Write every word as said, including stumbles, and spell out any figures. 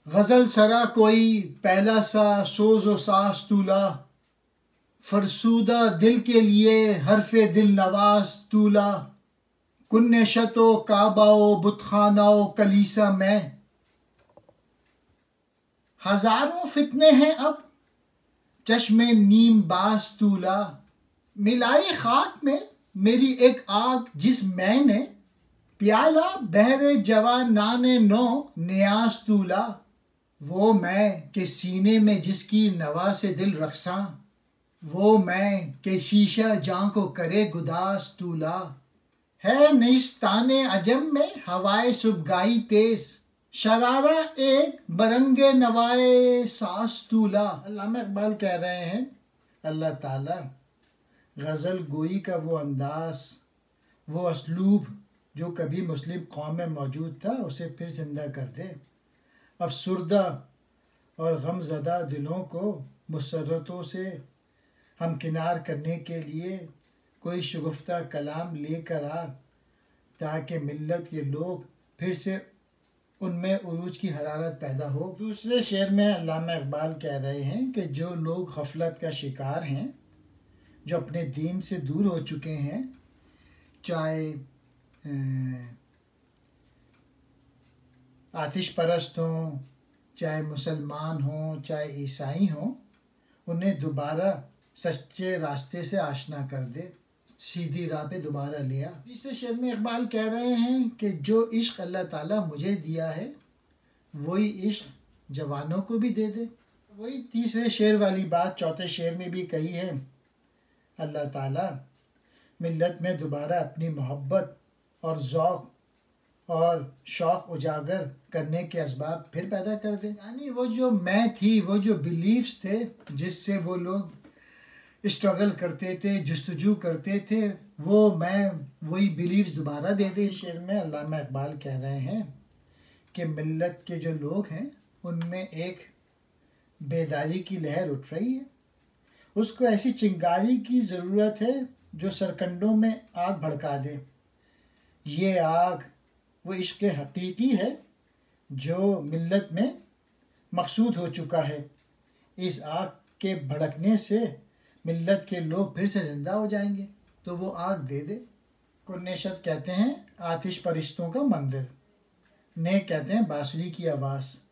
غزل سرا کوئی پہلا سا سوز و ساز تولا، فرسودہ دل کے لیے حرف دل نواز تولا، کن نشت و کعبہ و بت خانہ و کلیسا میں، ہزاروں فتنے ہیں اب چشم نیم باز تولا، ملائی خاک میں میری ایک آگ جس میں نے، پیالہ بحر جوانان نو نیاز تولا، وہ میں کہ سینے میں جس کی نوا سے دل رقصاں، وہ میں کہ شیشہ جاں کو کرے گداز تولا، ہے نیستان عجم میں ہوائے صبحگاہی تیز، شرارہ ایک برنگ نوائے ساز تولا۔ علامہ اقبال کہہ رہے ہیں اللہ تعالیٰ غزل گوئی کا وہ انداز، وہ اسلوب جو کبھی مسلم قوم میں موجود تھا اسے پھر زندہ کر دے، افسردہ اور غم زدہ دلوں کو مسرتوں سے ہمکنار کرنے کے لیے کوئی شگفتہ کلام لے کر آ، تاکہ ملت کے لوگ پھر سے ان میں عروج کی حرارت پیدا ہو۔ دوسرے شعر میں علامہ اقبال کہہ رہے ہیں کہ جو لوگ غفلت کا شکار ہیں، جو اپنے دین سے دور ہو چکے ہیں، چاہے آتش پرست ہوں، چاہے مسلمان ہوں، چاہے عیسائی ہوں، انہیں دوبارہ سچے راستے سے آشنا کر دے، سیدھی راہ پہ دوبارہ لیا۔ تیسرے شعر میں اقبال کہہ رہے ہیں کہ جو عشق اللہ تعالیٰ مجھے دیا ہے وہی عشق جوانوں کو بھی دے دے۔ وہی تیسرے شعر والی بات چوتھے شعر میں بھی کہی ہے، اللہ تعالیٰ ملت میں دوبارہ اپنی محبت اور ذوق اور شوق اجاگر کرنے کے اسباب پھر پیدا کر دے، یعنی وہ جو میں تھی، وہ جو بلیفز تھے جس سے وہ لوگ اسٹرگل کرتے تھے، جستجو کرتے تھے، وہ میں وہی بلیفز دوبارہ دے دے۔ شعر میں علامہ اقبال کہہ رہے ہیں کہ ملت کے جو لوگ ہیں ان میں ایک بیداری کی لہر اٹھ رہی ہے، اس کو ایسی چنگاری کی ضرورت ہے جو سرکنڈوں میں آگ بھڑکا دے۔ یہ آگ وہ عشق حقیقی ہے جو ملت میں مقصود ہو چکا ہے، اس آگ کے بھڑکنے سے ملت کے لوگ پھر سے زندہ ہو جائیں گے، تو وہ آگ دے دے۔ کنیشت کہتے ہیں آتش پرستوں کا مندر، نے کہتے ہیں بانسری کی آواز۔